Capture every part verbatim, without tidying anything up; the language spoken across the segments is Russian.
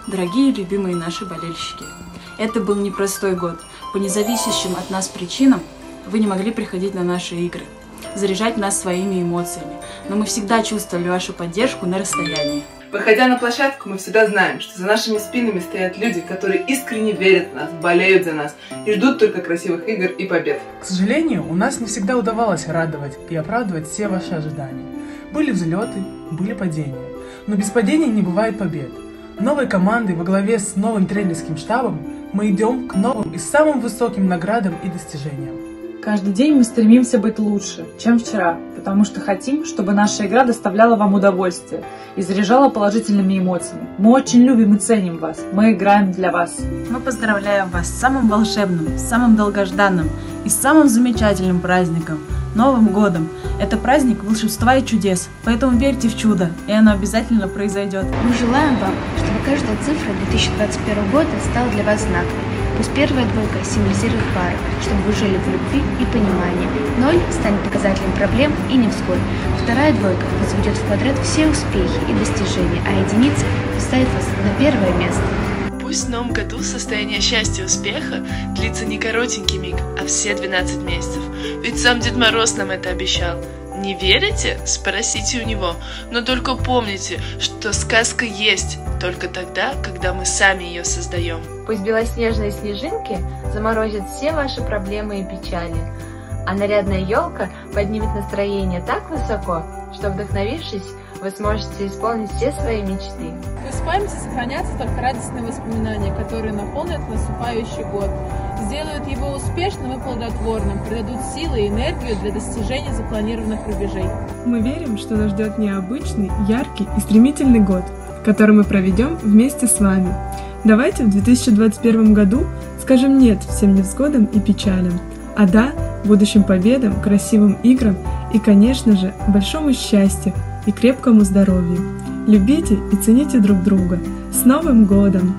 Дорогие любимые наши болельщики, это был непростой год. По независящим от нас причинам вы не могли приходить на наши игры, заряжать нас своими эмоциями, но мы всегда чувствовали вашу поддержку на расстоянии. Выходя на площадку, мы всегда знаем, что за нашими спинами стоят люди, которые искренне верят в нас, болеют за нас и ждут только красивых игр и побед. К сожалению, у нас не всегда удавалось радовать и оправдывать все ваши ожидания. Были взлеты, были падения, но без падений не бывает побед. Новой командой во главе с новым тренерским штабом мы идем к новым и самым высоким наградам и достижениям. Каждый день мы стремимся быть лучше, чем вчера, потому что хотим, чтобы наша игра доставляла вам удовольствие и заряжала положительными эмоциями. Мы очень любим и ценим вас, мы играем для вас. Мы поздравляем вас с самым волшебным, самым долгожданным и самым замечательным праздником – Новым годом! Это праздник волшебства и чудес, поэтому верьте в чудо, и оно обязательно произойдет. Мы желаем вам, чтобы каждая цифра две тысячи двадцать первого года стала для вас знаковой. Пусть первая двойка символизирует пару, чтобы вы жили в любви и понимании. Ноль станет показателем проблем и невзгод. Вторая двойка возведет в квадрат все успехи и достижения, а единица поставит вас на первое место. Пусть в новом году состояние счастья и успеха длится не коротенький миг, а все двенадцать месяцев. Ведь сам Дед Мороз нам это обещал. Не верите? Спросите у него. Но только помните, что сказка есть только тогда, когда мы сами ее создаем. Пусть белоснежные снежинки заморозят все ваши проблемы и печали, а нарядная елка поднимет настроение так высоко, что, вдохновившись, вы сможете исполнить все свои мечты. Пусть в памяти сохранятся только радостные воспоминания, которые наполнят наступающий год, сделают его успешным и плодотворным, придадут силы и энергию для достижения запланированных рубежей. Мы верим, что нас ждет необычный, яркий и стремительный год, который мы проведем вместе с вами. Давайте в две тысячи двадцать первом году скажем «нет» всем невзгодам и печалям, а «да» будущим победам, красивым играм и, конечно же, большому счастью и крепкому здоровью. Любите и цените друг друга. С Новым годом!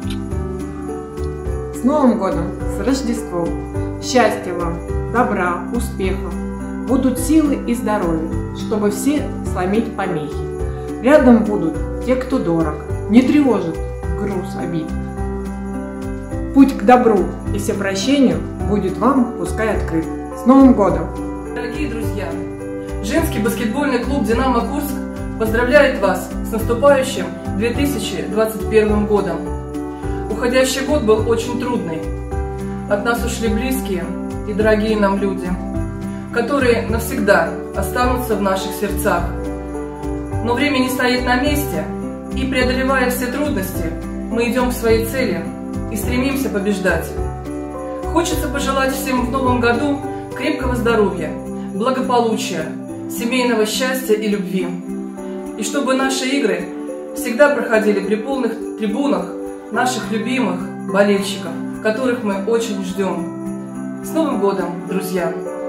С Новым годом! С Рождеством! Счастья вам, добра, успехов! Будут силы и здоровье, чтобы все сломить помехи. Рядом будут те, кто дорог, не тревожит груз обид. Путь к добру и всепрощению будет вам пускай открыт. С Новым годом! Дорогие друзья, женский баскетбольный клуб «Динамо Курск» поздравляет вас с наступающим две тысячи двадцать первым годом. Уходящий год был очень трудный. От нас ушли близкие и дорогие нам люди, которые навсегда останутся в наших сердцах. Но время не стоит на месте, и, преодолевая все трудности, мы идем к своей цели и стремимся побеждать. Хочется пожелать всем в новом году крепкого здоровья, благополучия, семейного счастья и любви. И чтобы наши игры всегда проходили при полных трибунах наших любимых болельщиков, которых мы очень ждем. С Новым годом, друзья!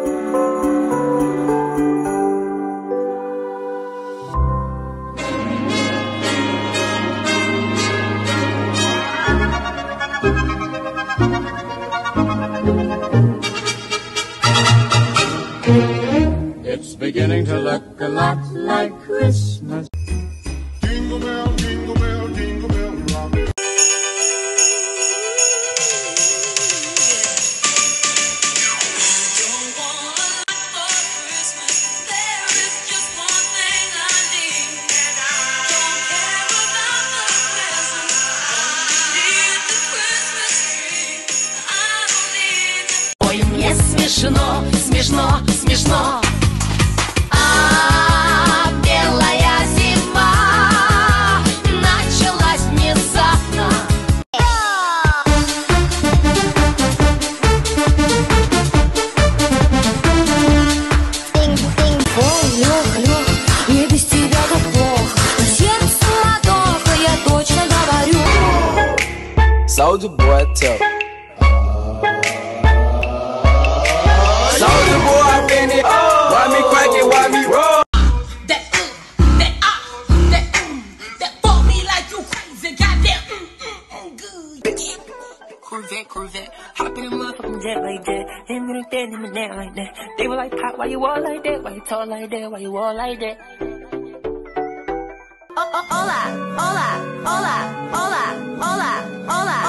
It's beginning to look a lot like Christmas. Jingle bell, jingle bell, jingle bell rock. Ой, мне смешно, смешно, смешно. Soulja Boy tough. Soulja Boy, I been it. Why me crack it? Why me roll? That uh, that ah, uh, that um, that fuck me like you crazy, goddamn, mm, mm, good. Bitch. Corvette, Corvette, hop in a motherfucking jet like that. Then we dead in the net like that. They were like, Pop, why you all like that? Why you tall like that? Why you all like that? hola, hola, hola, hola, hola, hola.